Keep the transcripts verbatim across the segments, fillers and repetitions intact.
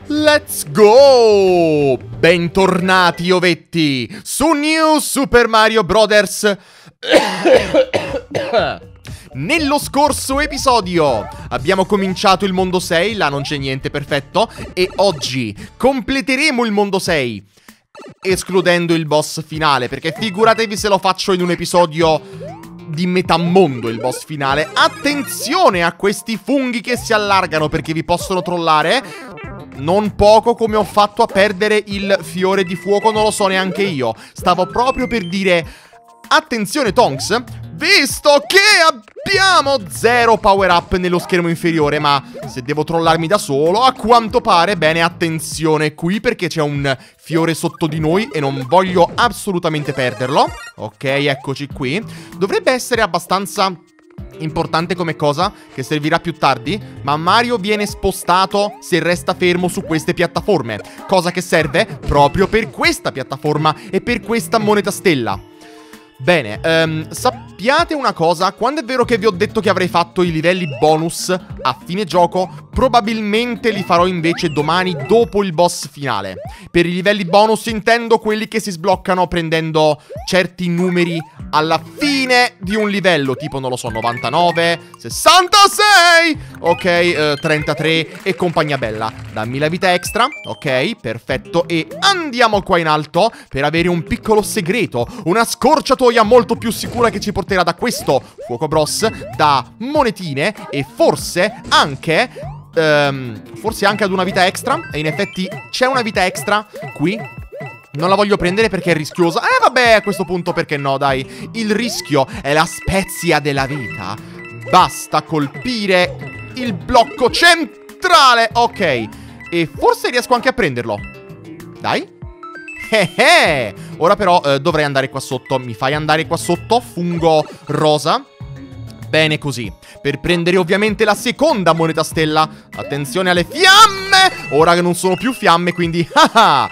Let's go! Bentornati ovetti su New Super Mario Brothers. Nello scorso episodio abbiamo cominciato il mondo sei, là non c'è niente, perfetto. E oggi completeremo il mondo sei, escludendo il boss finale, perché figuratevi se lo faccio in un episodio di metà mondo il boss finale. Attenzione a questi funghi che si allargano, perché vi possono trollare. Non poco come ho fatto a perdere il fiore di fuoco, non lo so neanche io. Stavo proprio per dire attenzione Tonks, visto che abbiamo zero power up nello schermo inferiore. Ma se devo trollarmi da solo, a quanto pare, bene, attenzione qui, perché c'è un fiore sotto di noi e non voglio assolutamente perderlo. Ok, eccoci qui. Dovrebbe essere abbastanza importante come cosa, che servirà più tardi, ma Mario viene spostato se resta fermo su queste piattaforme, cosa che serve proprio per questa piattaforma e per questa moneta stella. Bene, um, sappiate una cosa, quando è vero che vi ho detto che avrei fatto i livelli bonus a fine gioco, probabilmente li farò invece domani dopo il boss finale. Per i livelli bonus intendo quelli che si sbloccano prendendo certi numeri alla fine di un livello, tipo, non lo so, novantanove, sessantasei, ok, eh, trentatré e compagnia bella. Dammi la vita extra, ok, perfetto. E andiamo qua in alto per avere un piccolo segreto, una scorciatoia molto più sicura che ci porterà da questo fuoco bros, da monetine e forse anche... Um, forse anche ad una vita extra. E in effetti c'è una vita extra qui. Non la voglio prendere perché è rischiosa. Eh vabbè, a questo punto perché no, dai. Il rischio è la spezia della vita. Basta colpire il blocco centrale. Ok. E forse riesco anche a prenderlo. Dai. Eh eh. Ora però eh, dovrei andare qua sotto. Mi fai andare qua sotto, fungo rosa. Bene così. Per prendere ovviamente la seconda moneta stella. Attenzione alle fiamme. Ora che non sono più fiamme, quindi haha,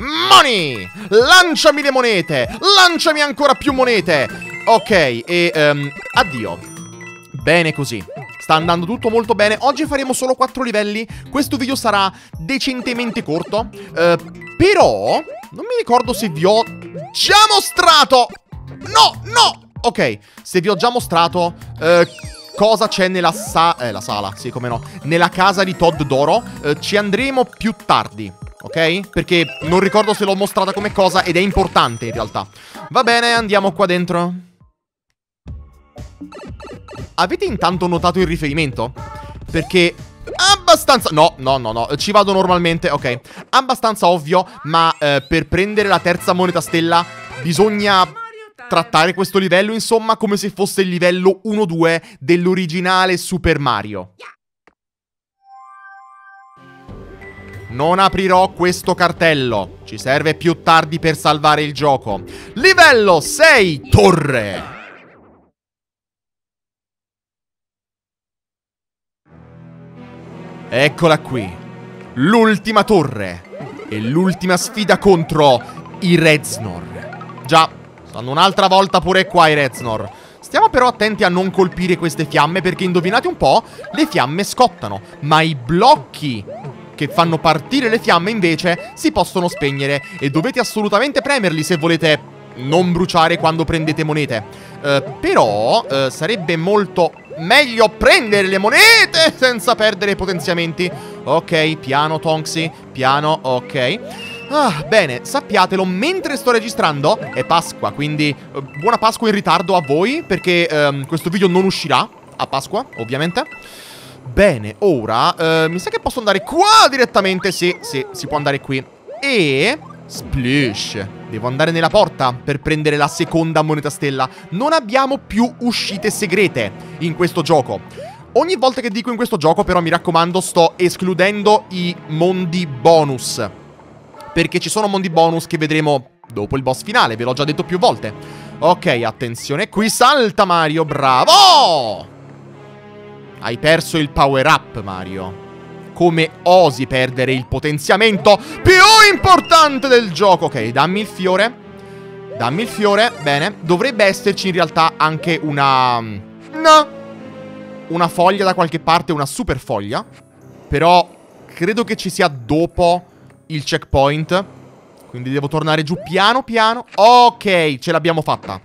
money. Lanciami le monete. Lanciami ancora più monete. Ok, e um, addio. Bene così. Sta andando tutto molto bene. Oggi faremo solo quattro livelli. Questo video sarà decentemente corto, uh, però non mi ricordo se vi ho già mostrato. No, no. Ok, se vi ho già mostrato uh, cosa c'è nella sa eh, la sala, sì, come no, nella casa di Todd d'Oro, uh, ci andremo più tardi, ok? Perché non ricordo se l'ho mostrata come cosa ed è importante in realtà. Va bene, andiamo qua dentro. Avete intanto notato il riferimento? Perché abbastanza... No, no, no, no, ci vado normalmente, ok. Abbastanza ovvio, ma uh, per prendere la terza moneta stella bisogna... trattare questo livello, insomma, come se fosse il livello uno due dell'originale Super Mario. Non aprirò questo cartello. Ci serve più tardi per salvare il gioco. Livello sei, torre. Eccola qui. L'ultima torre. E l'ultima sfida contro i Reznor. Già. Stanno un'altra volta pure qua i Reznor. Stiamo però attenti a non colpire queste fiamme, perché indovinate un po', le fiamme scottano, ma i blocchi che fanno partire le fiamme invece si possono spegnere e dovete assolutamente premerli se volete non bruciare quando prendete monete. uh, Però uh, sarebbe molto meglio prendere le monete senza perdere potenziamenti. Ok, piano Tonksy, piano, ok. Ah, bene, sappiatelo, mentre sto registrando è Pasqua, quindi uh, buona Pasqua in ritardo a voi, perché um, questo video non uscirà a Pasqua, ovviamente. Bene, ora uh, mi sa che posso andare qua direttamente. Sì, sì, si può andare qui. E... splish. Devo andare nella porta per prendere la seconda moneta stella. Non abbiamo più uscite segrete in questo gioco. Ogni volta che dico in questo gioco, però, mi raccomando, sto escludendo i mondi bonus, perché ci sono mondi bonus che vedremo dopo il boss finale, ve l'ho già detto più volte. Ok, attenzione, qui salta Mario, bravo! Hai perso il power up, Mario. Come osi perdere il potenziamento più importante del gioco? Ok, dammi il fiore. Dammi il fiore, bene. Dovrebbe esserci in realtà anche una... No! Una foglia da qualche parte, una super foglia. Però credo che ci sia dopo il checkpoint. Quindi devo tornare giù piano piano. Ok, ce l'abbiamo fatta.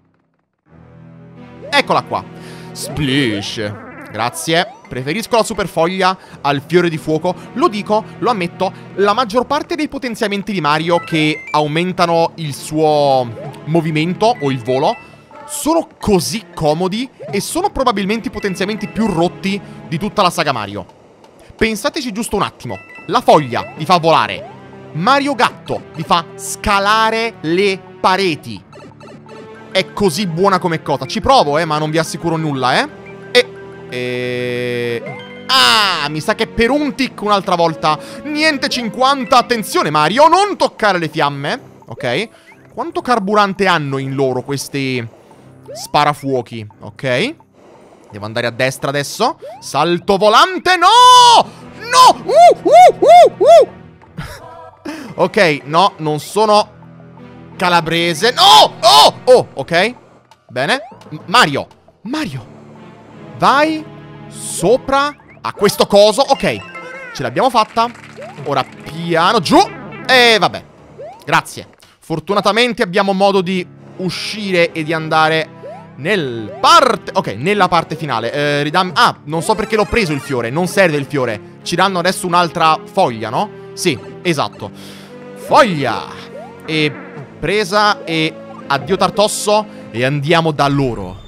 Eccola qua. Splish. Grazie. Preferisco la super foglia al fiore di fuoco. Lo dico, lo ammetto, la maggior parte dei potenziamenti di Mario che aumentano il suo movimento o il volo sono così comodi e sono probabilmente i potenziamenti più rotti di tutta la saga Mario. Pensateci giusto un attimo. La foglia vi fa volare. Mario Gatto vi fa scalare le pareti. È così buona come cosa. Ci provo, eh, ma non vi assicuro nulla, eh. E... e... Ah, mi sa che per un tic un'altra volta. Niente cinquanta. Attenzione, Mario, non toccare le fiamme. Ok. Quanto carburante hanno in loro questi sparafuochi? Ok. Devo andare a destra adesso. Salto volante. No! No! Uh, uh, uh, uh! Ok, no, non sono calabrese. No! Oh! Oh, ok. Bene. M Mario. Mario. Vai sopra a questo coso. Ok. Ce l'abbiamo fatta. Ora piano giù. E vabbè. Grazie. Fortunatamente abbiamo modo di uscire e di andare nel parte... Ok, nella parte finale. Eh, ridam... Ah, non so perché l'ho preso il fiore. Non serve il fiore. Ci danno adesso un'altra foglia, no? Sì, esatto. Foglia. E presa e addio Tartosso. E andiamo da loro.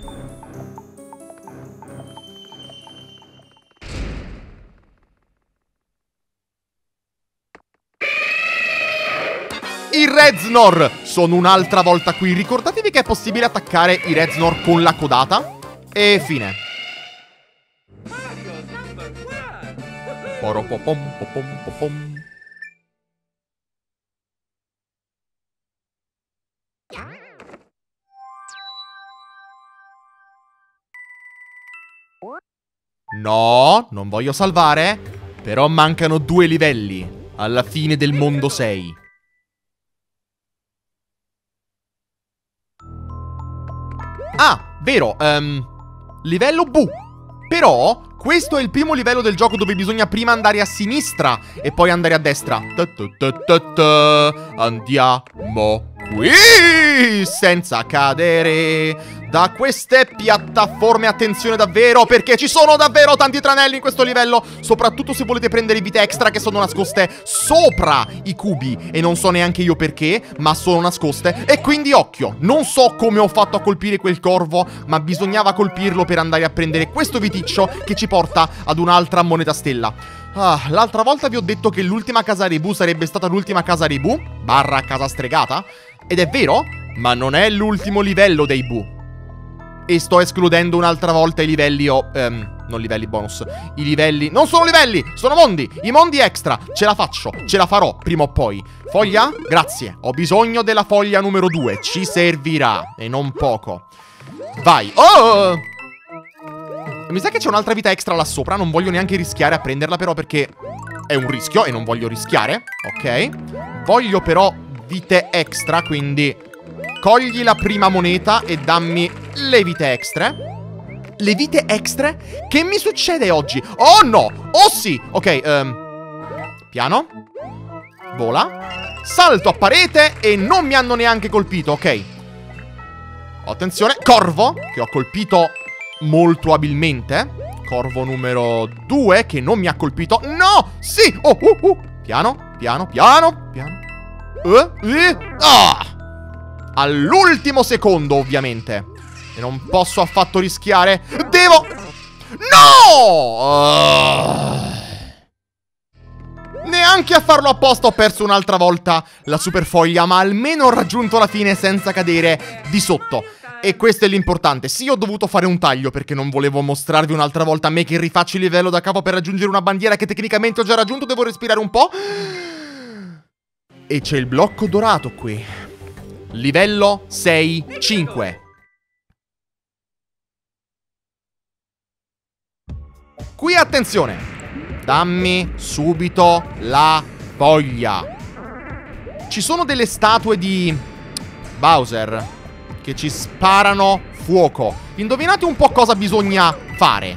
I Reznor sono un'altra volta qui. Ricordatevi che è possibile attaccare i Reznor con la codata. E fine. No, non voglio salvare. Però mancano due livelli alla fine del mondo sei. Ah, vero, um, livello Bu. Però questo è il primo livello del gioco dove bisogna prima andare a sinistra e poi andare a destra. Ta ta ta ta ta. Andiamo qui senza cadere da queste piattaforme. Attenzione davvero, perché ci sono davvero tanti tranelli in questo livello. Soprattutto se volete prendere vite extra che sono nascoste sopra i cubi. E non so neanche io perché, ma sono nascoste. E quindi occhio, non so come ho fatto a colpire quel corvo, ma bisognava colpirlo per andare a prendere questo viticcio che ci porta ad un'altra moneta stella. Ah, l'altra volta vi ho detto che l'ultima casa Rebu sarebbe stata l'ultima casa Rebu barra casa stregata. Ed è vero, ma non è l'ultimo livello dei Bu. E sto escludendo un'altra volta i livelli o... Um, non livelli bonus. I livelli... Non sono livelli! Sono mondi! I mondi extra! Ce la faccio! Ce la farò prima o poi. Foglia? Grazie. Ho bisogno della foglia numero due. Ci servirà. E non poco. Vai. Oh! Mi sa che c'è un'altra vita extra là sopra. Non voglio neanche rischiare a prenderla però perché è un rischio e non voglio rischiare. Ok. Voglio però vite extra, quindi... Cogli la prima moneta e dammi le vite extra. Le vite extra? Che mi succede oggi? Oh no! Oh sì! Ok, um, piano. Vola. Salto a parete e non mi hanno neanche colpito, ok. Attenzione, corvo, che ho colpito molto abilmente. Corvo numero due, che non mi ha colpito. No! Sì! Oh, uh, uh. Piano, piano, piano, piano. Uh, uh. Ah! All'ultimo secondo, ovviamente. E non posso affatto rischiare. Devo... No! Uh... Neanche a farlo apposta ho perso un'altra volta la super foglia, ma almeno ho raggiunto la fine senza cadere di sotto. E questo è l'importante. Sì, ho dovuto fare un taglio perché non volevo mostrarvi un'altra volta a me che rifaccio il livello da capo per raggiungere una bandiera che tecnicamente ho già raggiunto. Devo respirare un po'. E c'è il blocco dorato qui. Livello sei cinque. Qui attenzione. Dammi subito la foglia. Ci sono delle statue di Bowser che ci sparano fuoco. Indovinate un po' cosa bisogna fare.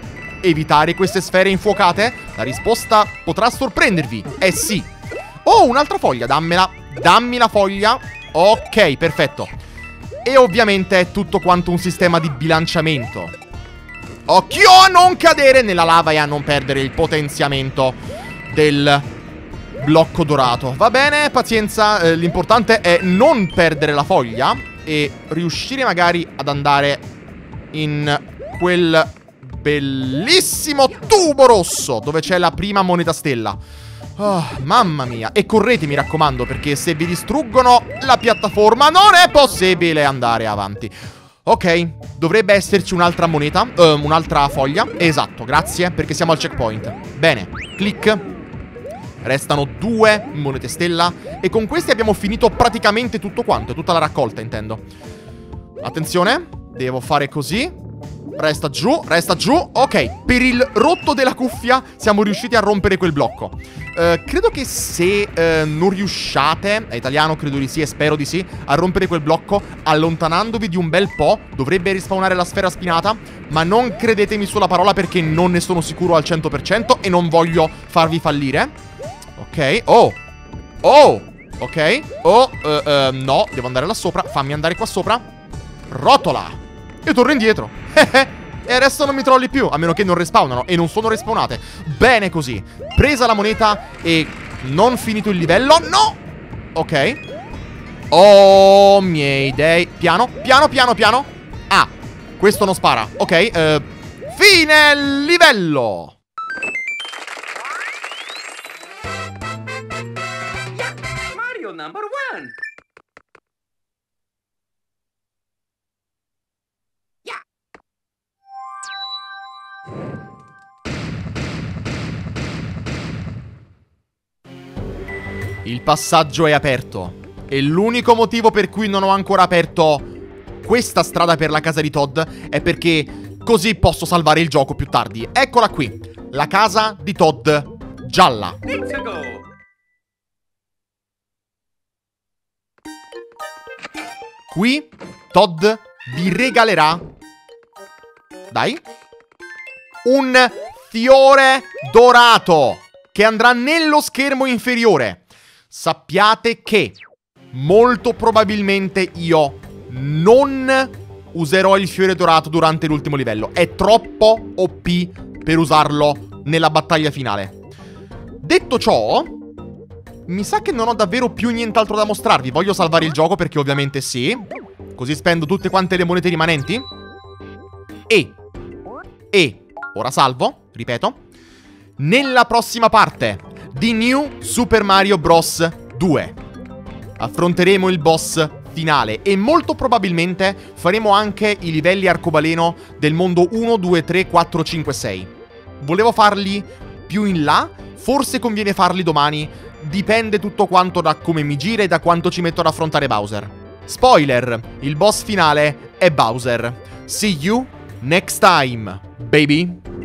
evitare queste sfere infuocate? La risposta potrà sorprendervi. Eh sì. Oh, un'altra foglia, dammela. Dammi la foglia. Ok, perfetto. E ovviamente è tutto quanto un sistema di bilanciamento. Occhio a non cadere nella lava e a non perdere il potenziamento del blocco dorato. Va bene, pazienza, eh, l'importante è non perdere la foglia e riuscire magari ad andare in quel bellissimo tubo rosso dove c'è la prima moneta stella. Oh, mamma mia. E correte, mi raccomando, perché se vi distruggono la piattaforma non è possibile andare avanti. Ok, dovrebbe esserci un'altra moneta, uh, un'altra foglia. Esatto, grazie, perché siamo al checkpoint. Bene, clic. Restano due monete stella e con queste abbiamo finito praticamente tutto quanto, tutta la raccolta, intendo. Attenzione, devo fare così. Resta giù, resta giù. Ok, per il rotto della cuffia siamo riusciti a rompere quel blocco. Uh, credo che se uh, non riusciate, è italiano, credo di sì e spero di sì, a rompere quel blocco, allontanandovi di un bel po', dovrebbe rispawnare la sfera spinata. Ma non credetemi sulla parola perché non ne sono sicuro al cento per cento e non voglio farvi fallire. Ok, oh, oh, ok, oh, uh, uh, no, devo andare là sopra, fammi andare qua sopra. Rotola. E torno indietro. E adesso non mi trolli più, a meno che non respawnano. E non sono respawnate. Bene così. Presa la moneta e non finito il livello. No! Ok. Oh, miei dei. Piano, piano, piano, piano. Ah, questo non spara. Ok, uh, fine livello. Mario number one. Il passaggio è aperto. E l'unico motivo per cui non ho ancora aperto questa strada per la casa di Todd è perché così posso salvare il gioco più tardi. Eccola qui, la casa di Todd gialla. Let's go. Qui Todd vi regalerà, dai, un fiore dorato che andrà nello schermo inferiore. Sappiate che molto probabilmente io non userò il fiore dorato durante l'ultimo livello. È troppo O P per usarlo nella battaglia finale. Detto ciò, mi sa che non ho davvero più nient'altro da mostrarvi. Voglio salvare il gioco perché ovviamente sì. Così spendo tutte quante le monete rimanenti. E E ora salvo, ripeto. Nella prossima parte di New Super Mario Bros. due affronteremo il boss finale e molto probabilmente faremo anche i livelli arcobaleno del mondo uno, due, tre, quattro, cinque, sei. Volevo farli più in là, forse conviene farli domani, dipende tutto quanto da come mi gira e da quanto ci metto ad affrontare Bowser. Spoiler, il boss finale è Bowser. See you next time, baby!